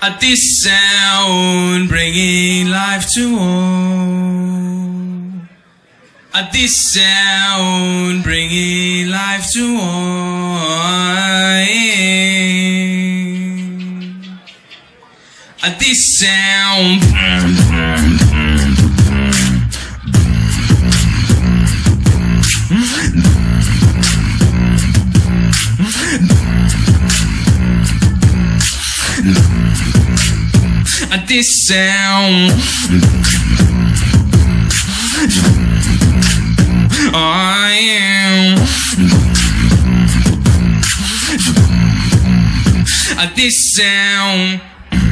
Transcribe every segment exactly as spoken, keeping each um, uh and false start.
At this sound, bringing life to all. At this sound, bringing life to all. At this sound, at this sound, I am. At this sound,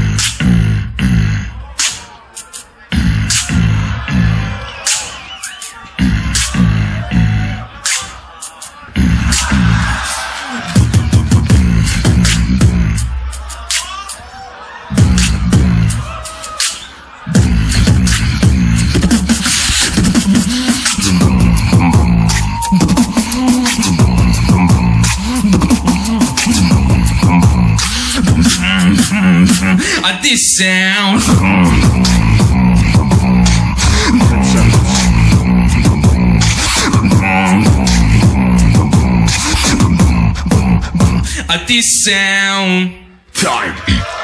at this sound, at this sound, time.